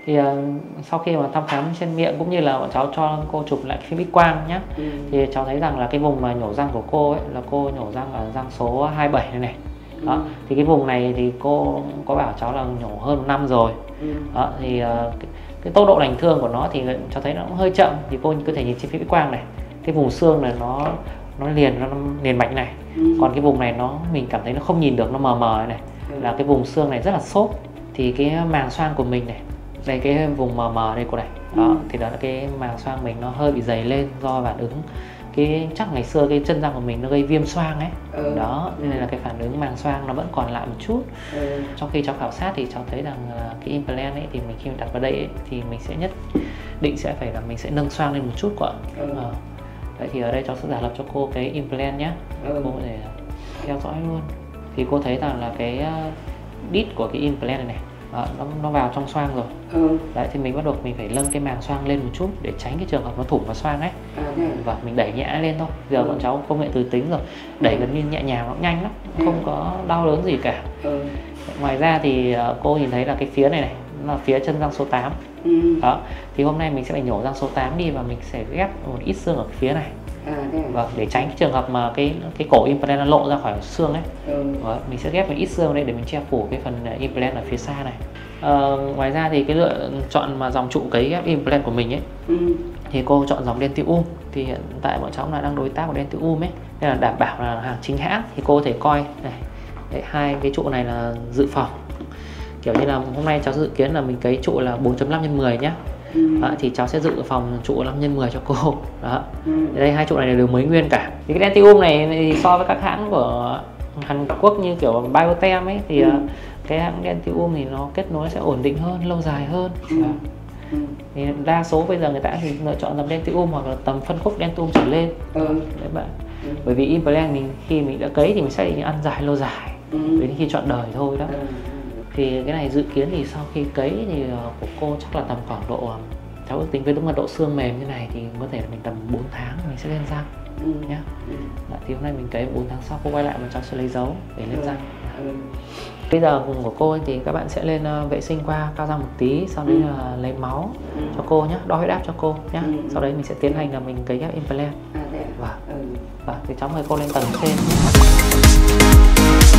Thì sau khi mà thăm khám trên miệng cũng như là bọn cháu cho cô chụp lại phim X quang nhé, thì cháu thấy rằng là cái vùng mà nhổ răng của cô ấy là cô nhổ răng ở răng số 27 này này. Đó, thì cái vùng này thì cô có bảo cháu là nhổ hơn 1 năm rồi. Đó, thì cái tốc độ lành thương của nó thì cháu thấy nó cũng hơi chậm. Thì cô có thể nhìn trên phim X quang này, cái vùng xương này nó liền mạch này. Còn cái vùng này mình cảm thấy nó không nhìn được, nó mờ mờ này, là cái vùng xương này rất là xốp. Thì cái màng xoang của mình này, đây cái vùng mờ mờ đây cô này, đó thì đó là cái màng xoang mình nó hơi bị dày lên do phản ứng chắc ngày xưa cái chân răng của mình nó gây viêm xoang ấy. Đó nên là cái phản ứng màng xoang nó vẫn còn lại một chút. Trong khi cháu khảo sát thì cháu thấy rằng cái implant ấy thì khi mình đặt vào đây ấy, thì mình sẽ nhất định sẽ phải là mình sẽ nâng xoang lên một chút quả. Vậy thì ở đây cháu sẽ giả lập cho cô cái implant nhé. Cô có thể theo dõi luôn. Thì cô thấy rằng là cái đít của cái implant này này, nó vào trong xoang rồi. Đấy thì mình bắt buộc mình phải nâng cái màng xoang lên một chút để tránh cái trường hợp nó thủng vào xoang ấy. Và mình đẩy nhẹ lên thôi. Giờ bọn cháu công nghệ từ tính rồi, đẩy gần như nhẹ nhàng, nó nhanh lắm, không có đau đớn gì cả. Ngoài ra thì cô nhìn thấy là cái phía này này là phía chân răng số 8. Đó thì hôm nay mình sẽ phải nhổ răng số 8 đi và mình sẽ ghép một ít xương ở phía này. Vâng, để tránh cái trường hợp mà cái cổ implant nó lộ ra khỏi xương ấy. Mình sẽ ghép một ít xương đây để mình che phủ cái phần implant ở phía xa này. Ngoài ra thì cái lựa chọn mà dòng trụ cấy ghép implant của mình ấy, thì cô chọn dòng Dentium. Thì hiện tại bọn cháu là đang đối tác của Dentium ấy, nên là đảm bảo là hàng chính hãng. Thì cô có thể coi này, đấy, hai cái trụ này là dự phòng, kiểu như là hôm nay cháu dự kiến là mình cấy trụ là 4.5x10 nhá. Đó, thì cháu sẽ dự phòng trụ 5x10 cho cô. Đó, đây hai trụ này đều mới nguyên cả. Thì cái Dentium này thì so với các hãng của Hàn Quốc như kiểu Biotem ấy, thì cái hãng Dentium thì nó kết nối sẽ ổn định hơn, lâu dài hơn. Thì đa số bây giờ người ta thì lựa chọn dòng Dentium hoặc là tầm phân khúc Dentium trở lên. Đấy bạn. Bởi vì implant khi mình đã cấy thì mình sẽ ăn dài lâu dài, đến khi chọn đời thôi đó. Thì cái này dự kiến thì sau khi cấy thì của cô chắc là tầm khoảng độ, cháu ước tính với đúng mật độ xương mềm như này thì có thể là mình tầm 4 tháng mình sẽ lên răng nhá. Thì hôm nay mình cấy 4 tháng sau cô quay lại và cháu sẽ lấy dấu để lên răng. Bây giờ vùng của cô thì các bạn sẽ lên vệ sinh qua cao răng một tí, sau đấy là lấy máu cho cô nhé, đo huyết áp cho cô nhé. Sau đấy mình sẽ tiến hành là mình cấy ghép implant. Và thì cháu mời cô lên tầng trên.